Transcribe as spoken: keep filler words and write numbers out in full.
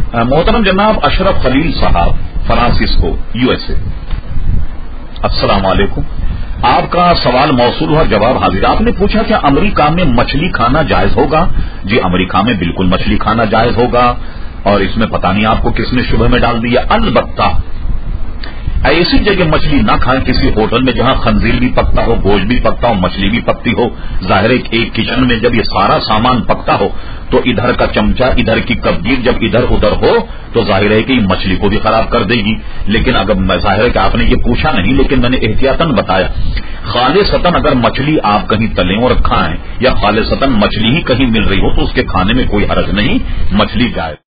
मोहतरम जनाब अशरफ खलील साहब, फ्रांसिस्को, यूएसए। अस्सलाम वालेकुम। आपका सवाल मौसूल और जवाब हाजिर। आपने पूछा कि अमेरिका में मछली खाना जायज होगा? जी, अमेरिका में बिल्कुल मछली खाना जायज होगा और इसमें पता नहीं आपको किसने शुबह में डाल दिया। अलबत्ता ऐसी जगह मछली ना खाएं किसी होटल में जहां खंजीर भी पकता हो, गोश्त भी पकता हो, मछली भी पकती हो। जाहिर है एक किचन में जब ये सारा सामान पकता हो तो इधर का चमचा, इधर की कबगीर जब इधर उधर हो तो जाहिर है कि मछली को भी खराब कर देगी। लेकिन अगर जाहिर है कि आपने ये पूछा नहीं, लेकिन मैंने एहतियातन बताया, खालिसतन अगर मछली आप कहीं तलें और खाएं या खालिसतन मछली ही कहीं मिल रही हो तो उसके खाने में कोई हर्ज नहीं, मछली जाए।